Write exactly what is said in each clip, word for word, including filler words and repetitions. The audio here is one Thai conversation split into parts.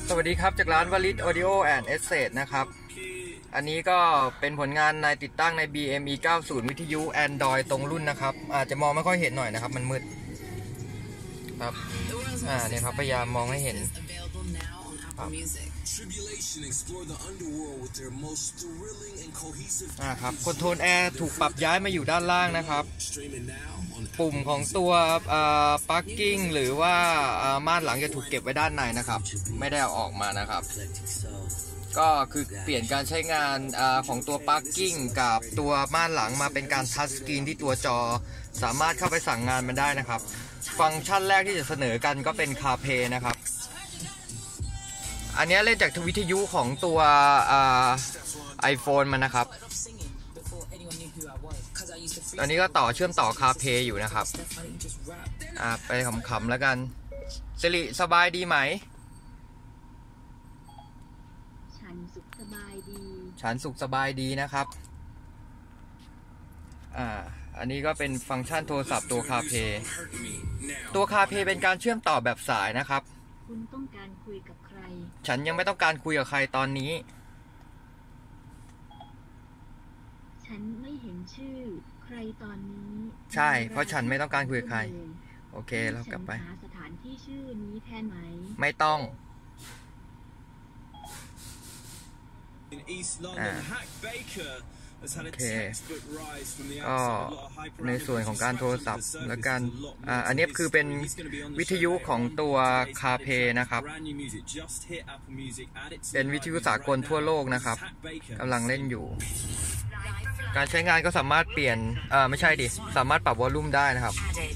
สวัสดีครับจากร้านวลิต Audio and Asset นะครับอันนี้ก็เป็นผลงานในติดตั้งใน บี เอ็ม อี เก้าสิบ วิทยุ Android ตรงรุ่นนะครับอาจจะมองไม่ค่อยเห็นหน่อยนะครับมันมืดครับอ่าเนี่ยครับพยายามมองให้เห็นครับอ่าครับคอนโทรลแอร์ถูกปรับย้ายมาอยู่ด้านล่างนะครับปุ่มของตัวปลั๊กกิ้งหรือว่าม่านหลังจะถูกเก็บไว้ด้านในนะครับไม่ได้เอาออกมานะครับก็คือเปลี่ยนการใช้งานอของตัวปลั๊กกิ้งกับตัวม่านหลังมาเป็นการทัชสกรีนที่ตัวจอสามารถเข้าไปสั่งงานมันได้นะครับฟังก์ชันแรกที่จะเสนอกันก็เป็น CarPlay นะครับอันนี้เล่นจากวิทยุของตัวไอโฟนมันนะครับตอนนี้ก็ต่อเชื่อมต่อ CarPlay อยู่นะครับอ่าไปขำๆแล้วกันสิริสบายดีไหมฉันสุขสบายดีฉันสุขสบายดีนะครับอ่าอันนี้ก็เป็นฟังก์ชันโทรศัพท์ตัว CarPlay ตัว CarPlay เป็นการเชื่อมต่อแบบสายนะครับคุณต้องการคุยกับใครฉันยังไม่ต้องการคุยกับใครตอนนี้ฉันไม่เห็นชื่อใครตอนนี้ใช่เพราะฉันไม่ต้องการคุยกับใครโอเคเรากลับไปหาสถานที่ชื่อนี้แทนไหมไม่ต้องอ่าโอเคก็ในส่วนของการโทรศัพท์และการอ่าอันนี้คือเป็นวิทยุของตัว CarPlay นะครับเป็นวิทยุสากลทั่วโลกนะครับกำลังเล่นอยู่การใช้งานก็สามารถเปลี่ยนอ่าไม่ใช่ดิสามารถปรับวอลลุ่มได้นะครับ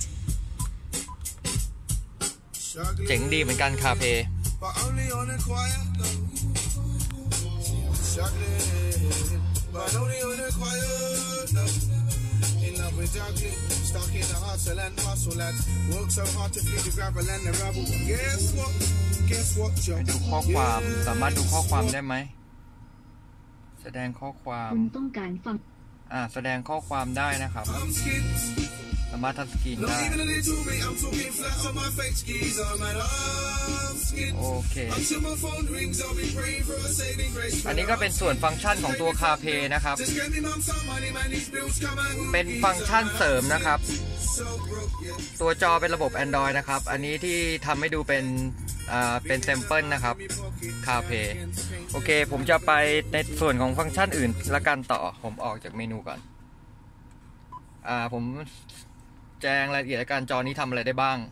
เจ๋งดีเหมือนกัน CarPlayดูข้อความสามารถดูข้อความได้ไหมแสดงข้อความคุณต้องการฟังอ่าแสดงข้อความได้นะครับสามารถทัชสกรีนได้โอเคอันนี้ก็เป็นส่วนฟังก์ชันของตัว CarPlay นะครับเป็นฟังก์ชันเสริมนะครับตัวจอเป็นระบบ Android นะครับอันนี้ที่ทำให้ดูเป็นอ่าเป็นแซมเปิลนะครับ CarPlay โอเคผมจะไปในส่วนของฟังก์ชันอื่นละกันต่อผมออกจากเมนูก่อนอ่าผมแจ้งรายละเอียดการจอนี้ทำอะไรได้บ้าง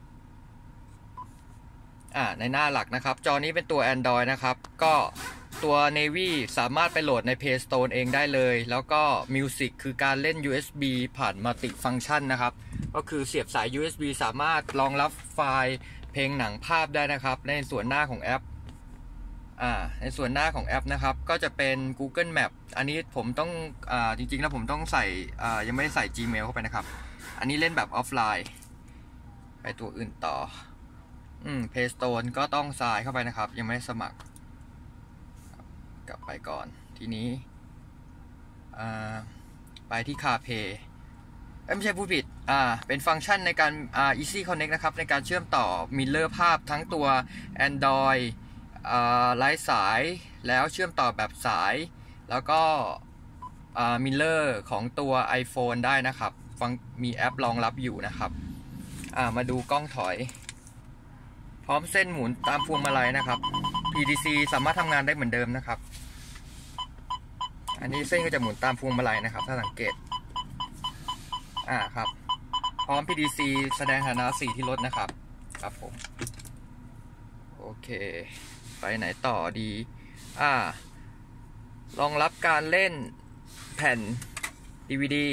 อ่าในหน้าหลักนะครับจอนี้เป็นตัว Android นะครับก็ตัว Navy สามารถไปโหลดใน Play Store เองได้เลยแล้วก็ Music คือการเล่น ยู เอส บี ผ่าน Multi Function นะครับก็คือเสียบสาย ยู เอส บี สามารถรองรับไฟล์เพลงหนังภาพได้นะครับในส่วนหน้าของแอปอ่าในส่วนหน้าของแอปนะครับก็จะเป็น Google Map อันนี้ผมต้องอ่าจริงๆแล้วผมต้องใส่อ่ายังไม่ได้ใส่ Gmail เข้าไปนะครับอันนี้เล่นแบบออฟไลน์ไปตัวอื่นต่ออืม Play Store ก็ต้องสายเข้าไปนะครับยังไม่ได้สมัครกลับไปก่อนทีนี้อ่าไปที่ CarPlay ไม่ใช่ผู้ผิดอ่าเป็นฟังก์ชันในการอ่า Easy Connect นะครับในการเชื่อมต่อมิลเลอร์ภาพทั้งตัว Android อ่าไร้สายแล้วเชื่อมต่อแบบสายแล้วก็อ่ามิลเลอร์ของตัว iPhone ได้นะครับฟังมีแอปรองรับอยู่นะครับอ่ามาดูกล้องถอยพร้อมเส้นหมุนตามพวงมาลัยนะครับ พี ดี ซี สามารถทำงานได้เหมือนเดิมนะครับอันนี้เส้นก็จะหมุนตามพวงมาลัยนะครับถ้าสังเกตอ่าครับพร้อม พี ดี ซี แสดงฐานะสีที่รถนะครับครับผมโอเคไปไหนต่อดีอ่ารองรับการเล่นแผ่น ดี วี ดี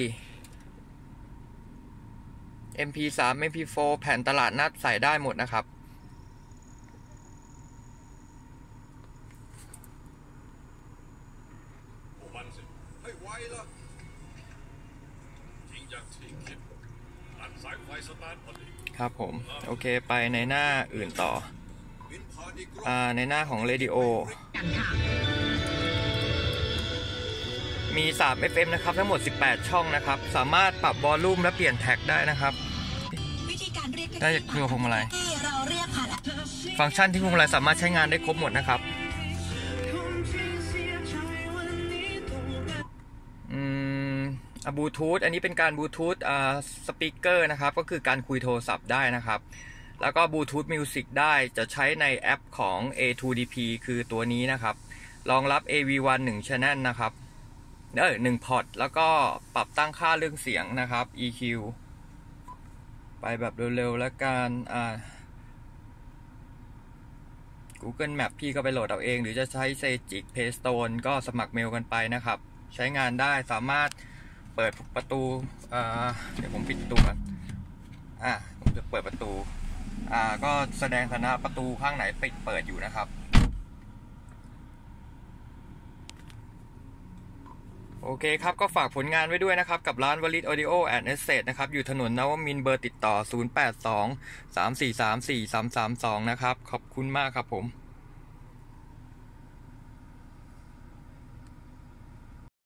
เอ็ม พี สาม เอ็ม พี โฟร์ แผ่นตลาดนัดใส่ได้หมดนะครับครับผมโอเคไปในหน้าอื่นต่ออ่าในหน้าของ Radio มี สาม เอฟ เอ็ม นะครับทั้งหมดสิบแปดช่องนะครับสามารถปรับวอลลุ่มและเปลี่ยนแท็กได้นะครับวิธีการเรียกได้จากเครื่องพวงมาลัยเราเรียกผ่านฟังก์ชันที่พวงมาลัยสามารถใช้งานได้ครบหมดนะครับอืมอ่ะบลูทูธอันนี้เป็นการบลูทูธอ่าสปีกเกอร์นะครับก็คือการคุยโทรศัพท์ได้นะครับแล้วก็บลูทูธมิวสิกได้จะใช้ในแอปของ เอ ทู ดี พี คือตัวนี้นะครับรองรับ เอ วี วัน หนึ่ง Channel นะครับเออหนึ่งพอร์ตแล้วก็ปรับตั้งค่าเรื่องเสียงนะครับ อี คิว ไปแบบเร็วๆแล้วกันอ่า Google Map พี่ก็ไปโหลดเอาเองหรือจะใช้ Sejic Paystone ก็สมัครเมลกันไปนะครับใช้งานได้สามารถเปิดประตูอ่าเดี๋ยวผมปิดประตูก่อนอ่าผมจะเปิดประตูอ่าก็แสดงสถานะประตูข้างไหนปิดเปิดอยู่นะครับโอเคครับก็ฝากผลงานไว้ด้วยนะครับกับร้าน Valid Audio and Asset นะครับอยู่ถนนนวมินทร์เบอร์ติดต่อศูนย์ แปด สอง สาม สี่ สาม สี่ สาม สาม สองนะครับขอบคุณมากครับผม